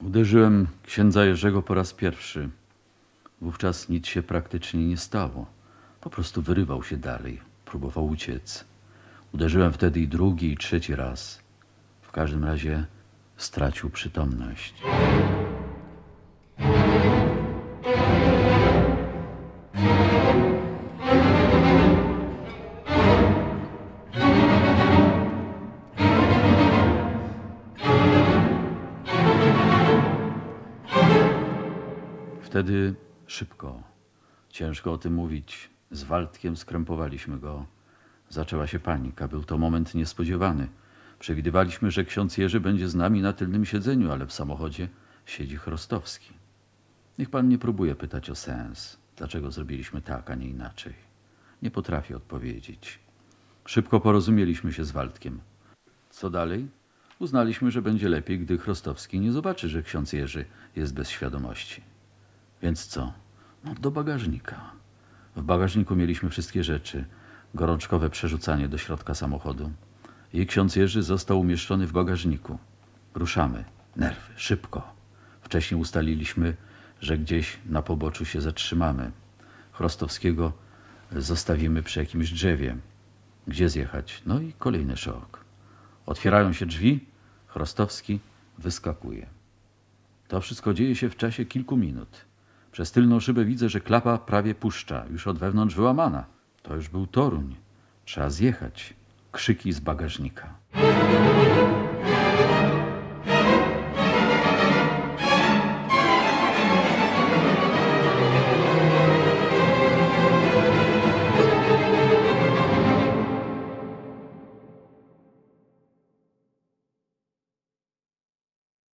Uderzyłem księdza Jerzego po raz pierwszy. Wówczas nic się praktycznie nie stało. Po prostu wyrywał się dalej. Próbował uciec. Uderzyłem wtedy i drugi, i trzeci raz. W każdym razie stracił przytomność. Wtedy szybko, ciężko o tym mówić, z Waldkiem skrępowaliśmy go. Zaczęła się panika. Był to moment niespodziewany. Przewidywaliśmy, że ksiądz Jerzy będzie z nami na tylnym siedzeniu, ale w samochodzie siedzi Chrostowski. Niech pan nie próbuje pytać o sens. Dlaczego zrobiliśmy tak, a nie inaczej? Nie potrafię odpowiedzieć. Szybko porozumieliśmy się z Waldkiem. Co dalej? Uznaliśmy, że będzie lepiej, gdy Chrostowski nie zobaczy, że ksiądz Jerzy jest bez świadomości. Więc co? No, do bagażnika. W bagażniku mieliśmy wszystkie rzeczy. Gorączkowe przerzucanie do środka samochodu. I ksiądz Jerzy został umieszczony w bagażniku. Ruszamy. Nerwy. Szybko. Wcześniej ustaliliśmy, że gdzieś na poboczu się zatrzymamy. Chrostowskiego zostawimy przy jakimś drzewie. Gdzie zjechać? No i kolejny szok. Otwierają się drzwi. Chrostowski wyskakuje. To wszystko dzieje się w czasie kilku minut. Przez tylną szybę widzę, że klapa prawie puszcza. Już od wewnątrz wyłamana. To już był Toruń. Trzeba zjechać. Krzyki z bagażnika.